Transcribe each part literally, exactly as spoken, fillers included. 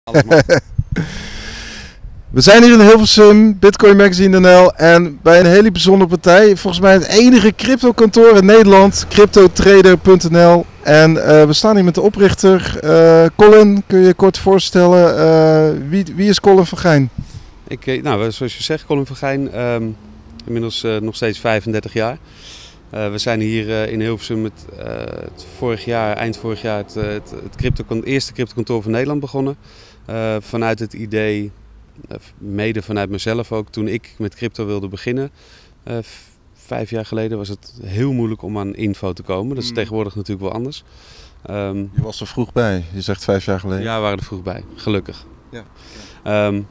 We zijn hier in Hilversum, Bitcoin Magazine punt n l en bij een hele bijzondere partij. Volgens mij het enige crypto-kantoor in Nederland, crypto trader punt n l. En uh, we staan hier met de oprichter. Uh, Colin, kun je je kort voorstellen? Uh, wie, wie is Colin van Gijn? Ik, nou, zoals je zegt, Colin van Gijn, um, inmiddels uh, nog steeds vijfendertig jaar. Uh, we zijn hier uh, in Hilversum met, uh, het vorig jaar, eind vorig jaar het, het, het, crypto, het eerste cryptokantoor van Nederland begonnen. Uh, vanuit het idee, uh, mede vanuit mezelf ook, toen ik met crypto wilde beginnen. Uh, vijf jaar geleden was het heel moeilijk om aan info te komen. Dat is mm. tegenwoordig natuurlijk wel anders. Um, je was er vroeg bij, je zegt vijf jaar geleden. Ja, we waren er vroeg bij, gelukkig. Ja. Ja. Um,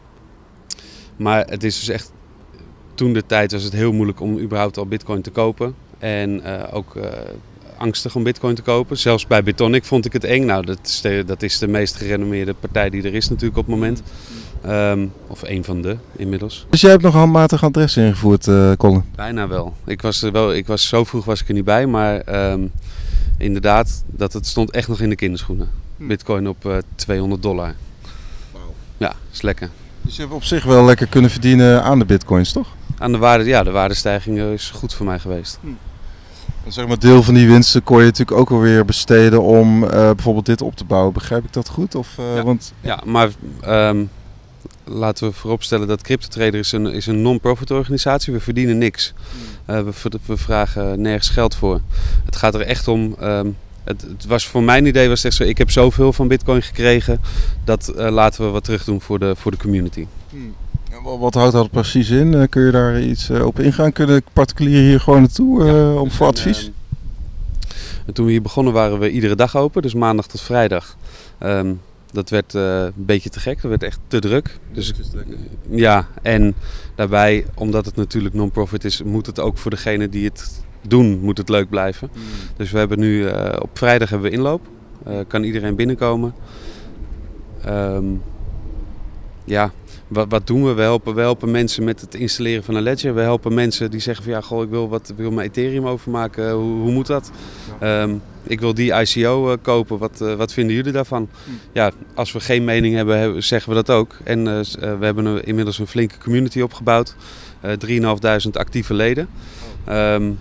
maar het is dus echt, toen de tijd was het heel moeilijk om überhaupt al bitcoin te kopen. En uh, ook uh, angstig om bitcoin te kopen. Zelfs bij Bitonic vond ik het eng. Nou, dat is de, dat is de meest gerenommeerde partij die er is natuurlijk op het moment. Um, of een van de inmiddels. Dus jij hebt nog handmatig adres ingevoerd, uh, Colin? Bijna wel. Ik was, er wel. ik was zo vroeg was ik er niet bij, maar um, inderdaad, dat het stond echt nog in de kinderschoenen. Bitcoin op uh, tweehonderd dollar. Wow. Ja, is lekker. Dus je hebt op zich wel lekker kunnen verdienen aan de bitcoins, toch? Aan de waarde, ja, de waardestijging is goed voor mij geweest. Hm. En zeg maar, deel van die winsten kon je natuurlijk ook alweer besteden om uh, bijvoorbeeld dit op te bouwen. Begrijp ik dat goed? Of, uh, ja. Want... ja, maar um, laten we vooropstellen dat CryptoTrader is een, is een non-profit organisatie. We verdienen niks. Uh, we, we vragen nergens geld voor. Het gaat er echt om. Um, het, het was voor mijn idee was het echt zo. Ik heb zoveel van Bitcoin gekregen. Dat uh, laten we wat terug doen voor de, voor de community. Hmm. Wat houdt dat precies in? Uh, kun je daar iets uh, op ingaan? Kunnen particulieren hier gewoon naartoe uh, ja, om voor advies? Uh, toen we hier begonnen waren we iedere dag open. Dus maandag tot vrijdag. Um, Dat werd uh, een beetje te gek, dat werd echt te druk. Dus, ja, en daarbij, omdat het natuurlijk non-profit is, moet het ook voor degene die het doen, moet het leuk blijven. Mm. Dus we hebben nu, uh, op vrijdag hebben we inloop. Uh, kan iedereen binnenkomen. Um, ja, wat, wat doen we? We helpen, we helpen mensen met het installeren van een ledger. We helpen mensen die zeggen van ja, goh, ik wil, wat, wil mijn Ethereum overmaken. Hoe, hoe moet dat? Ja. Um, ik wil die I C O uh, kopen. Wat, uh, wat vinden jullie daarvan? Hm. Ja, als we geen mening hebben, hebben zeggen we dat ook. En uh, we hebben een, inmiddels een flinke community opgebouwd. Uh, drieduizend vijfhonderd actieve leden. Um,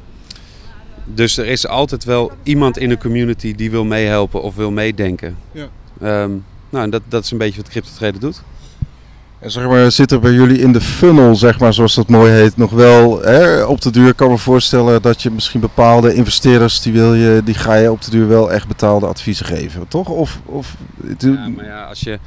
dus er is altijd wel iemand in de community die wil meehelpen of wil meedenken. Ja. Um, nou, en dat, dat is een beetje wat CryptoTrader doet. En zeg maar, zit er bij jullie in de funnel, zeg maar, zoals dat mooi heet, nog wel hè, op de duur? Kan me voorstellen dat je misschien bepaalde investeerders, die, wil je, die ga je op de duur wel echt betaalde adviezen geven, toch? Of, of, ja, maar ja, als je,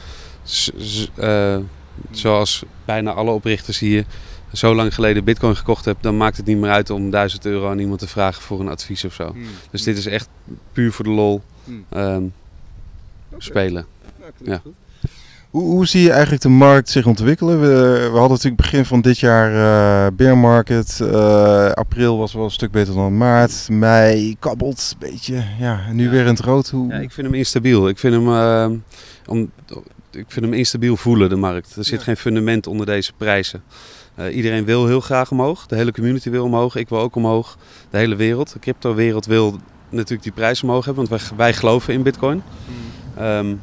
uh, zoals bijna alle oprichters hier, zo lang geleden Bitcoin gekocht hebt, dan maakt het niet meer uit om duizend euro aan iemand te vragen voor een advies of zo. Hmm. Dus dit is echt puur voor de lol um, okay. spelen. Ja. Hoe, hoe zie je eigenlijk de markt zich ontwikkelen? We, we hadden natuurlijk begin van dit jaar uh, bear market. Uh, april was wel een stuk beter dan maart. Mei kabbelt een beetje. Ja, nu ja. weer in het rood. Hoe... Ja, ik vind hem instabiel. Ik vind hem, uh, om, ik vind hem instabiel voelen, de markt. Er zit ja. geen fundament onder deze prijzen. Uh, iedereen wil heel graag omhoog. De hele community wil omhoog. Ik wil ook omhoog. De hele wereld. De crypto-wereld wil natuurlijk die prijs omhoog hebben. Want wij, wij geloven in Bitcoin. Hmm. Um,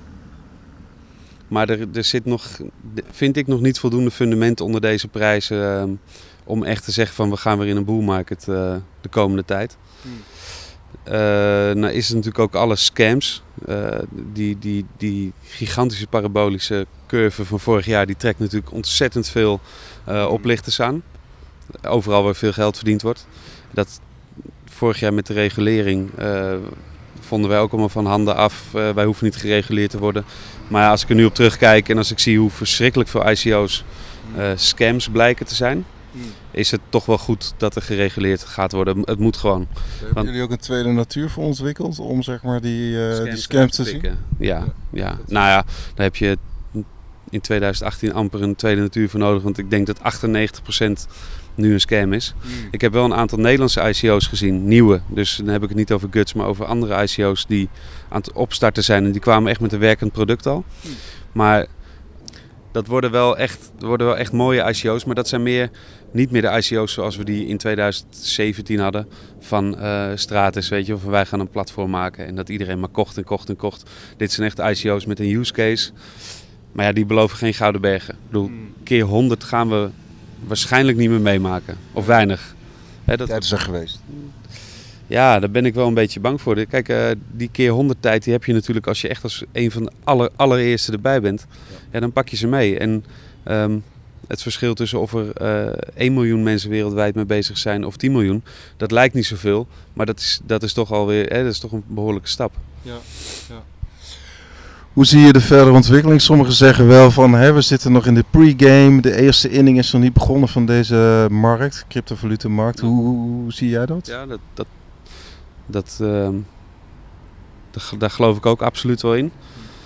Maar er, er zit nog, vind ik, nog niet voldoende fundament onder deze prijzen uh, om echt te zeggen van we gaan weer in een bull market uh, de komende tijd. Hmm. Uh, nou is het natuurlijk ook alle scams. Uh, die, die, die gigantische parabolische curve van vorig jaar die trekt natuurlijk ontzettend veel uh, oplichters aan. Overal waar veel geld verdiend wordt. Dat vorig jaar met de regulering uh, vonden wij ook allemaal van handen af. Uh, wij hoeven niet gereguleerd te worden. Maar ja, als ik er nu op terugkijk en als ik zie hoe verschrikkelijk veel I C O's uh, scams blijken te zijn, hmm. is het toch wel goed dat er gereguleerd gaat worden. Het moet gewoon. Hebben Want, jullie ook een tweede natuur voor ontwikkeld om zeg maar die, uh, scams, die scams te zien? Ja, ja, ja. Nou ja, daar heb je in tweeduizend achttien amper een tweede natuur voor nodig. Want ik denk dat achtennegentig procent nu een scam is. Hmm. Ik heb wel een aantal Nederlandse I C O's gezien, nieuwe. Dus dan heb ik het niet over Guts, maar over andere I C O's die aan het opstarten zijn. En die kwamen echt met een werkend product al. Hmm. Maar dat worden wel echt, worden wel echt mooie I C O's, maar dat zijn meer, niet meer de I C O's zoals we die in twintig zeventien hadden van uh, Stratus, weet je, of wij gaan een platform maken en dat iedereen maar kocht en kocht en kocht. Dit zijn echt I C O's met een use case, maar ja, die beloven geen gouden bergen. Ik bedoel, keer honderd gaan we waarschijnlijk niet meer meemaken, of weinig. Hè, dat tijd is er geweest. Ja, daar ben ik wel een beetje bang voor. Kijk, uh, die keer honderd tijd die heb je natuurlijk als je echt als een van de aller, allereerste erbij bent. Ja. Ja, dan pak je ze mee. En um, het verschil tussen of er uh, één miljoen mensen wereldwijd mee bezig zijn of tien miljoen, dat lijkt niet zoveel. Maar dat is, dat is toch alweer, hè, dat is toch een behoorlijke stap. Ja, ja. Hoe zie je de verdere ontwikkeling? Sommigen zeggen wel van, hè, we zitten nog in de pre-game. De eerste inning is nog niet begonnen van deze markt, cryptovalutenmarkt. Hoe, hoe zie jij dat? Ja, dat... dat Dat, uh, daar geloof ik ook absoluut wel in.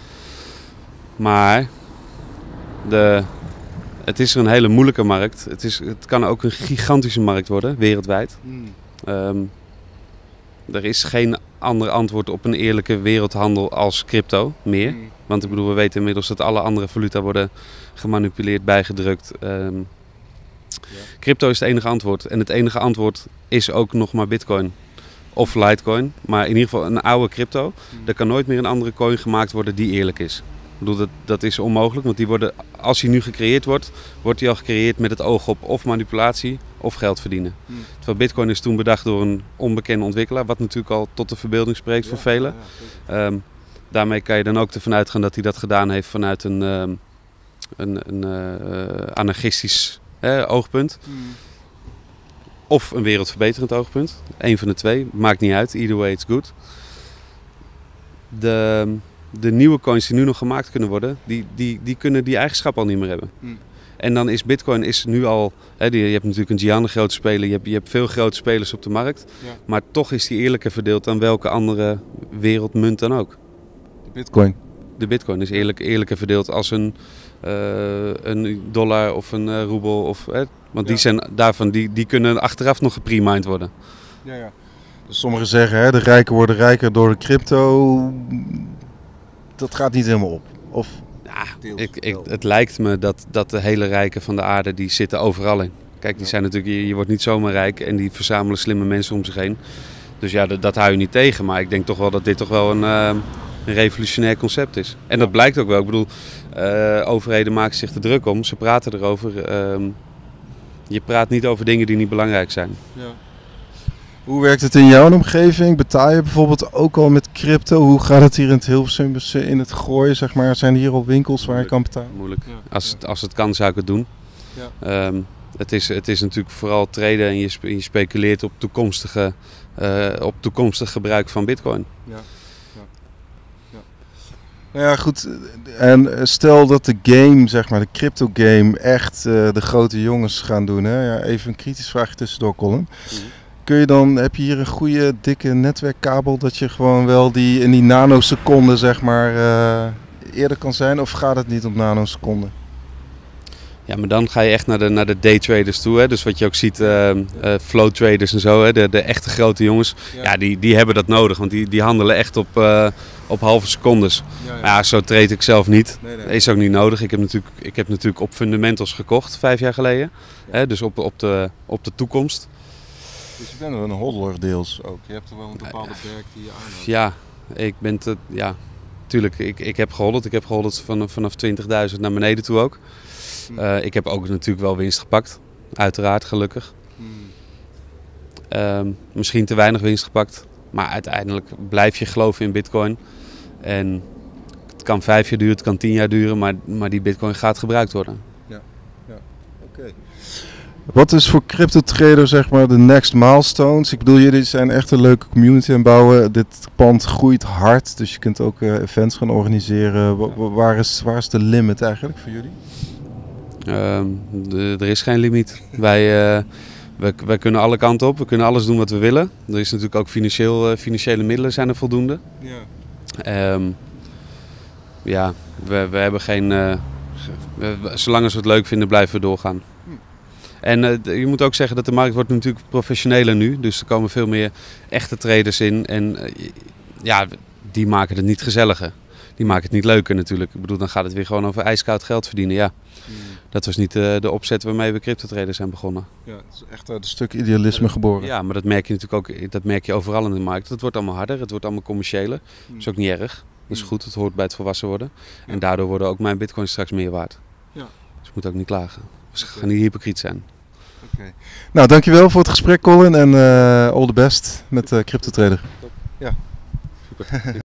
Maar de, het is een hele moeilijke markt. Het, is, het kan ook een gigantische markt worden, wereldwijd. Mm. Um, er is geen ander antwoord op een eerlijke wereldhandel als crypto meer. Mm. Want ik bedoel, we weten inmiddels dat alle andere valuta worden gemanipuleerd, bijgedrukt. Um, ja. Crypto is het enige antwoord. En het enige antwoord is ook nog maar Bitcoin. Of Litecoin, maar in ieder geval een oude crypto. Er kan nooit meer een andere coin gemaakt worden die eerlijk is. Ik bedoel, dat, dat is onmogelijk, want die worden, als die nu gecreëerd wordt, wordt die al gecreëerd met het oog op of manipulatie of geld verdienen. Hmm. Terwijl Bitcoin is toen bedacht door een onbekende ontwikkelaar, wat natuurlijk al tot de verbeelding spreekt ja, voor velen. Ja, ja, um, daarmee kan je dan ook ervan uitgaan dat hij dat gedaan heeft vanuit een, um, een, een uh, anarchistisch uh, oogpunt. Hmm. Of een wereldverbeterend oogpunt. Eén van de twee. Maakt niet uit. Either way it's good. De, de nieuwe coins die nu nog gemaakt kunnen worden, die, die, die kunnen die eigenschap al niet meer hebben. Hmm. En dan is Bitcoin is nu al... Hè, die, je hebt natuurlijk een Gian, een grote speler. Je hebt, je hebt veel grote spelers op de markt. Ja. Maar toch is die eerlijker verdeeld dan welke andere wereldmunt dan ook. De Bitcoin. De Bitcoin is eerlijk, eerlijker verdeeld als een, uh, een dollar of een uh, roebel. Of, hè, want die, ja. zijn daarvan, die, die kunnen achteraf nog gepremined worden. Ja, ja. Dus sommigen zeggen, hè, de rijken worden rijker door de crypto. Dat gaat niet helemaal op. Of ja, ik, ik, het lijkt me dat, dat de hele rijken van de aarde, die zitten overal in. Kijk, die zijn natuurlijk, je, je wordt niet zomaar rijk en die verzamelen slimme mensen om zich heen. Dus ja, dat, dat hou je niet tegen. Maar ik denk toch wel dat dit toch wel een, uh, een revolutionair concept is. En dat blijkt ook wel. Ik bedoel, uh, overheden maken zich er druk om. Ze praten erover. Uh, je praat niet over dingen die niet belangrijk zijn. Ja. Hoe werkt het in jouw omgeving? Betaal je bijvoorbeeld ook al met crypto? Hoe gaat het hier in het Hilversum in het gooien? Zeg maar? Zijn hier al winkels waar Moeilijk. je kan betalen? Moeilijk. Ja. Als, het, als het kan, zou ik het doen. Ja. Um, het, is, het is natuurlijk vooral traden en je, spe, je speculeert op toekomstige, uh, op toekomstig gebruik van Bitcoin. Ja. Ja. Ja. Nou ja, goed. En stel dat de game, zeg maar, de crypto game, echt uh, de grote jongens gaan doen. Hè? Ja, even een kritisch vraagje tussendoor, Colin. Mm-hmm. Kun je dan, heb je hier een goede dikke netwerkkabel dat je gewoon wel die in die nanoseconden, zeg maar, uh, eerder kan zijn? Of gaat het niet om nanoseconden? Ja, maar dan ga je echt naar de, naar de daytraders toe. Hè? Dus wat je ook ziet, uh, uh, flow traders en zo, hè? De, de echte grote jongens, ja. Ja, die, die hebben dat nodig. Want die, die handelen echt op, uh, op halve secondes. Ja, ja. Maar ja, zo trade ik zelf niet. Nee, nee, nee. Is ook niet nodig. Ik heb natuurlijk, ik heb natuurlijk op fundamentals gekocht, vijf jaar geleden. Ja. Hè? Dus op, op, de, op de toekomst. Dus je bent wel een hodler deels ook. Je hebt er wel een bepaalde berg die je aanhoudt. Ja, ik ben te, ja, tuurlijk. Ik, ik heb geholderd. Ik heb geholderd van, vanaf twintigduizend naar beneden toe ook. Hmm. Uh, ik heb ook natuurlijk wel winst gepakt. Uiteraard, gelukkig. Hmm. Uh, misschien te weinig winst gepakt. Maar uiteindelijk blijf je geloven in Bitcoin. En het kan vijf jaar duren, het kan tien jaar duren. Maar, maar die Bitcoin gaat gebruikt worden. Ja, ja. Oké. Okay. Wat is voor crypto trader, zeg maar, de next milestones? Ik bedoel, jullie zijn echt een leuke community aan het bouwen. Dit pand groeit hard, dus je kunt ook uh, events gaan organiseren. W- w- waar, is, waar is de limit eigenlijk voor jullie? Uh, de, er is geen limiet. wij, uh, wij, wij kunnen alle kanten op, we kunnen alles doen wat we willen. Er is natuurlijk ook financieel, uh, financiële middelen zijn er voldoende. Ja, um, ja we, we hebben geen... Uh, we, zolang we het leuk vinden, blijven we doorgaan. En uh, je moet ook zeggen dat de markt wordt natuurlijk professioneler nu. Dus er komen veel meer echte traders in. En uh, ja, die maken het niet gezelliger. die maken het niet leuker natuurlijk. Ik bedoel, dan gaat het weer gewoon over ijskoud geld verdienen. Ja, mm. dat was niet uh, de opzet waarmee we CryptoTrader zijn begonnen. Ja, het is echt uh, een stuk idealisme geboren. Ja, maar dat merk je natuurlijk ook, dat merk je overal in de markt. Het wordt allemaal harder, het wordt allemaal commerciëler. Mm. Dat is ook niet erg. Dat is goed, het hoort bij het volwassen worden. Ja. En daardoor worden ook mijn bitcoins straks meer waard. Ja. Dus ik moet ook niet klagen. Dus ik ga niet hypocriet zijn. Okay. Nou, dankjewel voor het gesprek, Colin. En uh, all the best met uh, CryptoTrader. Ja, super.